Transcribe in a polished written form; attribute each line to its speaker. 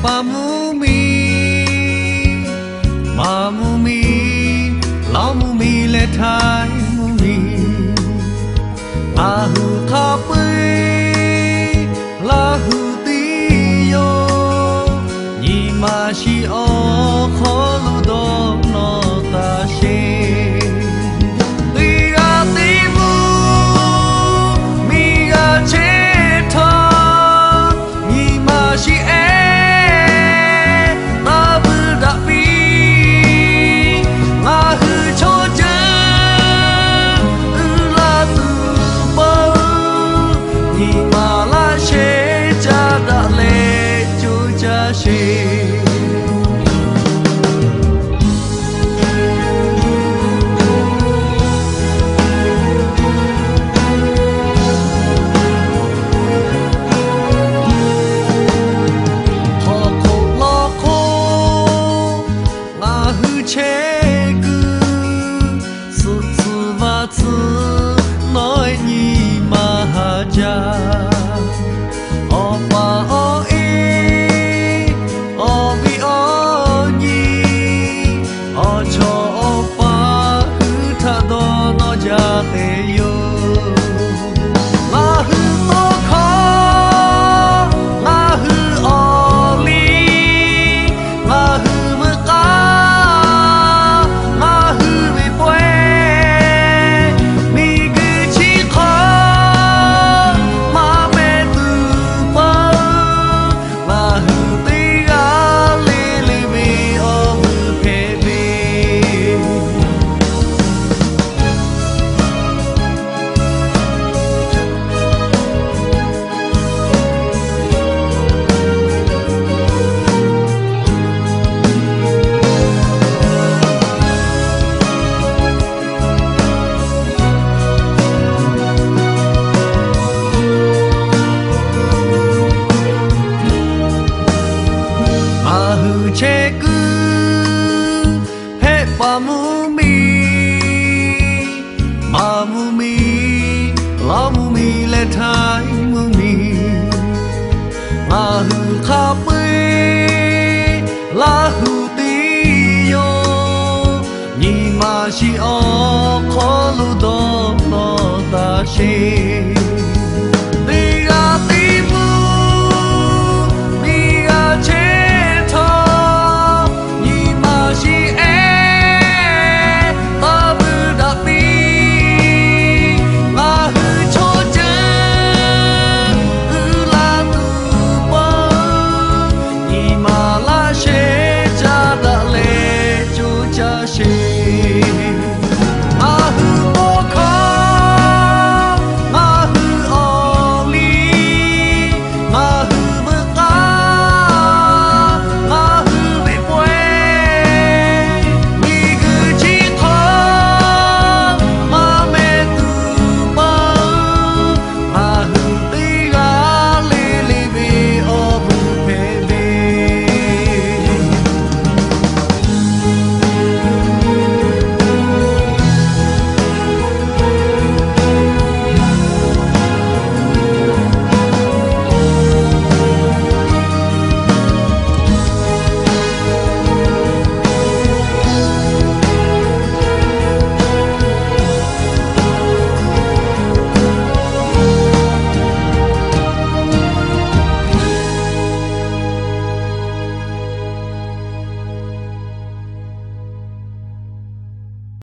Speaker 1: lão mu mi lệ thái mu mi a hu kha pui la hu ti yo ni ma shi o kho lu do no ta she ti ga ti mu mi ga che tha ni ma shi e ta bu da pi ma hu cho je la tu ba ni ma la she cha da le chu cha she nói nhì mà cha o pa o e o vi o nhì o cho o pa hư tha do no ja te yo la hư to kho la hư o li la hư mơ ca la hư vi pue che cứ hết ba mu mi ma mu mi la mu mi le tha